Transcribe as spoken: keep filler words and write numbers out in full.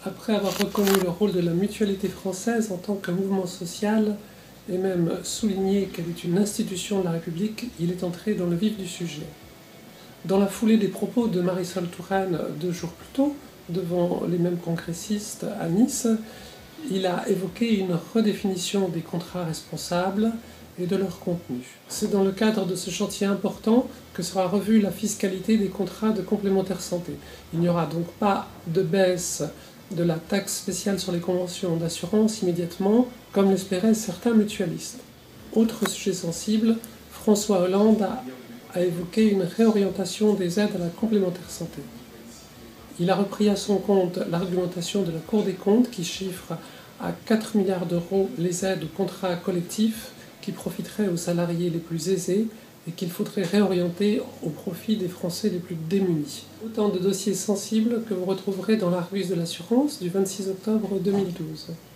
Après avoir reconnu le rôle de la mutualité française en tant que mouvement social, et même souligné qu'elle est une institution de la République, il est entré dans le vif du sujet. Dans la foulée des propos de Marisol Touraine deux jours plus tôt, devant les mêmes congressistes à Nice, il a évoqué une redéfinition des contrats responsables et de leur contenu. C'est dans le cadre de ce chantier important que sera revue la fiscalité des contrats de complémentaire santé. Il n'y aura donc pas de baisse de la taxe spéciale sur les conventions d'assurance immédiatement, comme l'espéraient certains mutualistes. Autre sujet sensible, François Hollande a, a évoqué une réorientation des aides à la complémentaire santé. Il a repris à son compte l'argumentation de la Cour des comptes qui chiffre à quatre milliards d'euros les aides aux contrats collectifs qui profiteraient aux salariés les plus aisés et qu'il faudrait réorienter au profit des Français les plus démunis. Autant de dossiers sensibles que vous retrouverez dans l'Argus de l'assurance du vingt-six octobre deux mille douze.